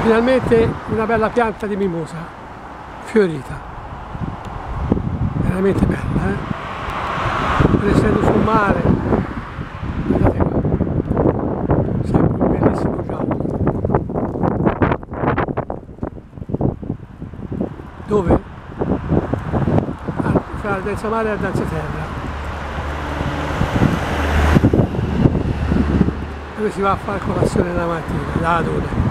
Finalmente una bella pianta di mimosa fiorita, veramente bella, pur essendo sul mare. Guardate qua, sempre un bellissimo giallo. Dove? Fra Aldanza Mare e Aldanza Terra, dove si va a fare colazione la mattina, da Adone.